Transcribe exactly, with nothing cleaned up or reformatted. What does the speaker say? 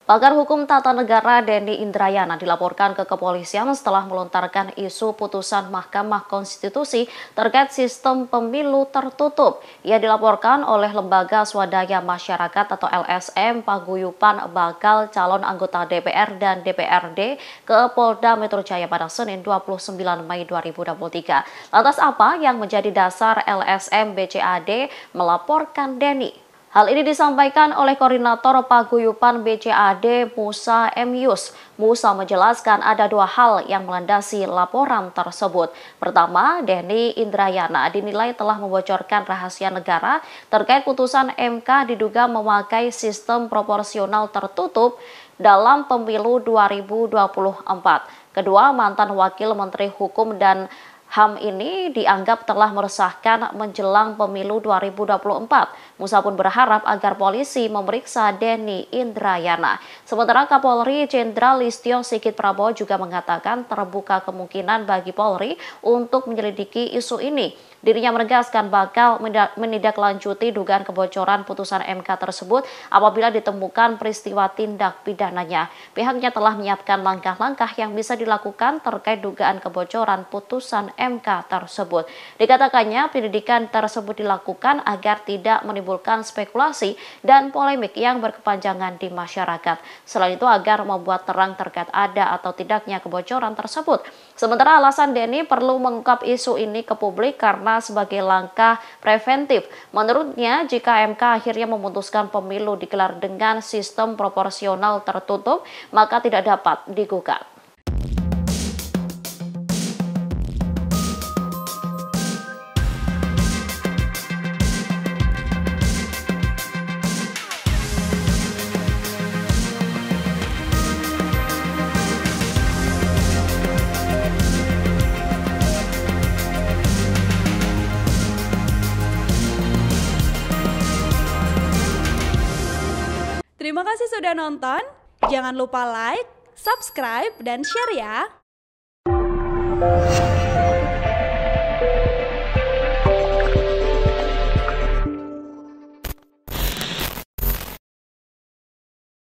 Pakar Hukum Tata Negara Denny Indrayana dilaporkan ke kepolisian setelah melontarkan isu putusan Mahkamah Konstitusi terkait sistem pemilu tertutup. Ia dilaporkan oleh Lembaga Swadaya Masyarakat atau L S M Paguyuban bakal calon anggota D P R dan D P R D ke Polda Metro Jaya pada Senin dua puluh sembilan Mei dua ribu dua puluh tiga. Lantas apa yang menjadi dasar L S M B C A D melaporkan Denny? Hal ini disampaikan oleh Koordinator Paguyuban B C A D Musa M. Yus. Musa menjelaskan ada dua hal yang melandasi laporan tersebut. Pertama, Denny Indrayana dinilai telah membocorkan rahasia negara terkait putusan M K diduga memakai sistem proporsional tertutup dalam pemilu dua ribu dua puluh empat. Kedua, mantan Wakil Menteri Hukum dan H A M ini dianggap telah meresahkan menjelang pemilu dua ribu dua puluh empat. Musa pun berharap agar polisi memeriksa Denny Indrayana. Sementara Kapolri Jenderal Listio Sigit Prabowo juga mengatakan terbuka kemungkinan bagi Polri untuk menyelidiki isu ini. Dirinya menegaskan bakal menindaklanjuti dugaan kebocoran putusan M K tersebut apabila ditemukan peristiwa tindak pidananya. Pihaknya telah menyiapkan langkah-langkah yang bisa dilakukan terkait dugaan kebocoran putusan M K tersebut. Dikatakannya penyelidikan tersebut dilakukan agar tidak menimbulkan spekulasi dan polemik yang berkepanjangan di masyarakat. Selain itu agar membuat terang terkait ada atau tidaknya kebocoran tersebut. Sementara alasan Denny perlu mengungkap isu ini ke publik karena sebagai langkah preventif. Menurutnya, jika M K akhirnya memutuskan pemilu digelar dengan sistem proporsional tertutup, maka tidak dapat digugat. Terima kasih sudah nonton. Jangan lupa like, subscribe, dan share ya.